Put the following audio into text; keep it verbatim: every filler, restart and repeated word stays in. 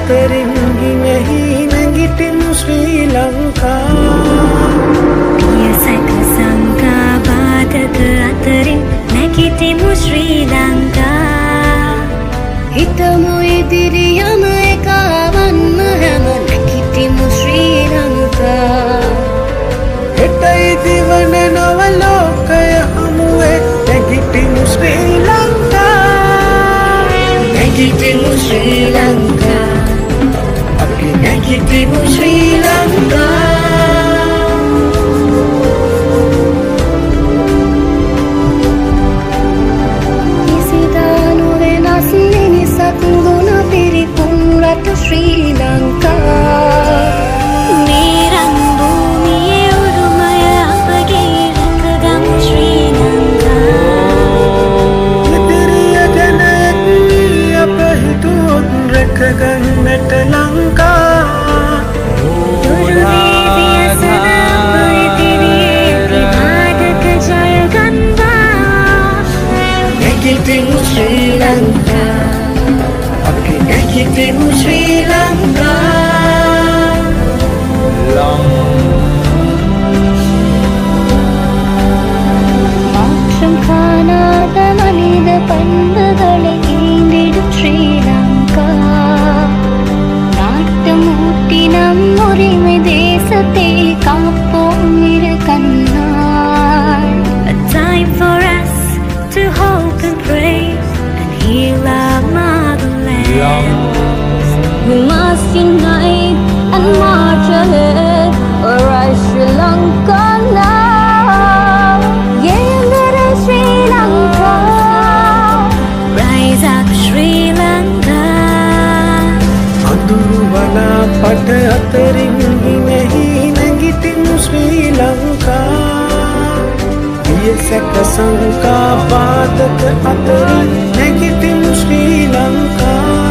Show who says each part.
Speaker 1: අතරින් ගිනෙහි නැගිටිමු ශ්‍රී ලංකා
Speaker 2: පියසක සංකා බාධක අතරින් නැගිටිමු ශ්‍රී ලංකා හිතමු ඉදිරියම එකවන්න හැම නැගිටිමු ශ්‍රී ලංකා
Speaker 1: හෙටයි දිවන නව ලෝකය හමුවේ නැගිටිමු ශ්‍රී ලංකා
Speaker 2: නැගිටිමු ශ්‍රී ලංකා
Speaker 1: අපි නැගිටිමු ශ්‍රී ලංකා
Speaker 2: කිසිදානු වෙනස් මිනිසක් ගුණ පිරිපුන් රට ශ්‍රී ලංකා මේ රන් භූමියේ උරුමය අපගේ රැකගමු ශ්‍රී ලංකා
Speaker 1: ඉදිරිය ගැන එක්වී අප හිතුවොත් රැකගන්නට ලංකා
Speaker 2: දුරු වී ව්‍යසන අප ඉදිරියේ ප්‍රබාධක ජය ගන්වා
Speaker 1: නැගිටිමු ශ්‍රී ලංකා අපි නැගිටිමු ශ්‍රී ලංකා
Speaker 2: மாற்றம் காணாத மனித பண்புகளை ஈந்திடும் ஸ்ரீலங்கா நாட்டம் ஊட்டி நம் உரிமை தேசத்தை காப்போம் இரு கண்ணால் A time for us to hope and pray and heal our motherland We must unite and march ahead or rise Sri Lanka now Yendere Sri Lanka Rise up Sri Lanka
Speaker 1: අඳුරු වලා පට අතරින් ගිනෙහි නැගිටිමු ශ්‍රී ලංකා පියසක සංකා බාධක අතරින් නැගිටිමු ශ්‍රී ලංකා